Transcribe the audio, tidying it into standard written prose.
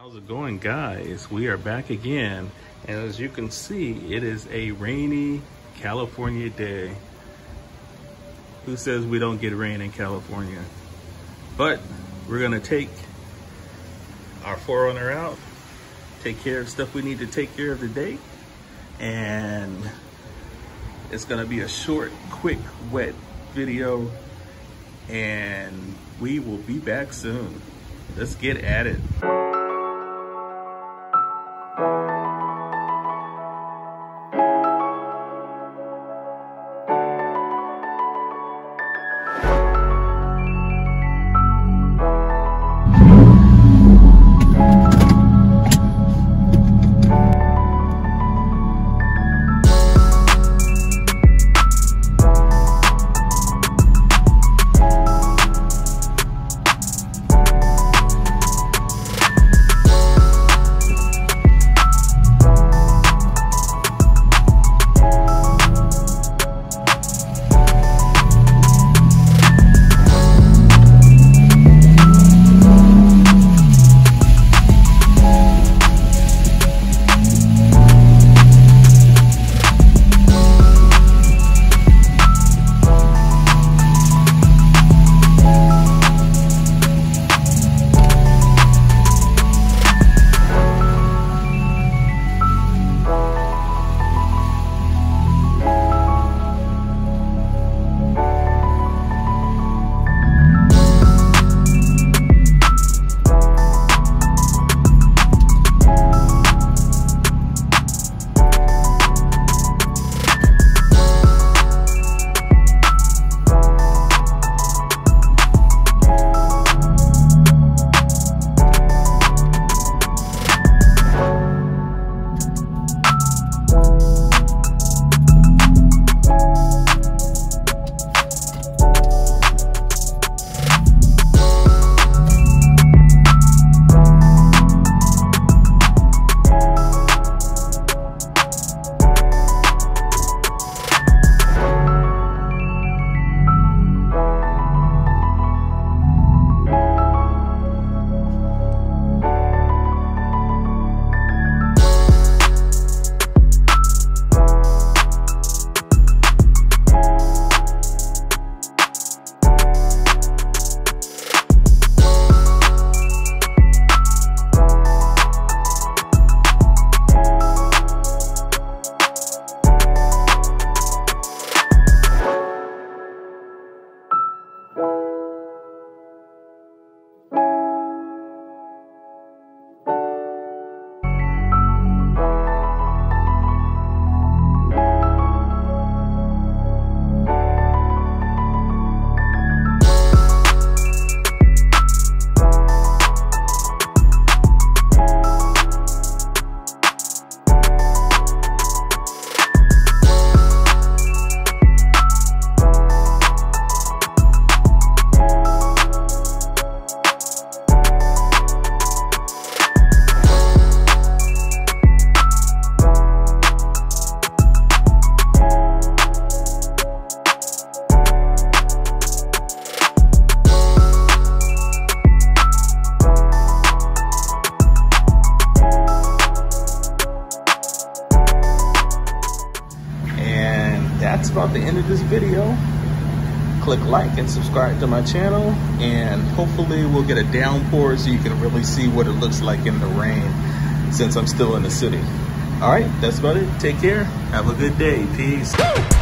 How's it going, guys? We are back again, and as you can see, it is a rainy California day. Who says we don't get rain in California? But we're gonna take our 4Runner out, take care of stuff we need to take care of today, and it's gonna be a short, quick, wet video, and we will be back soon. Let's get at it. That's about the end of this video. Click like and subscribe to my channel, and hopefully we'll get a downpour so you can really see what it looks like in the rain, since I'm still in the city. All right, that's about it. Take care. Have a good day. Peace.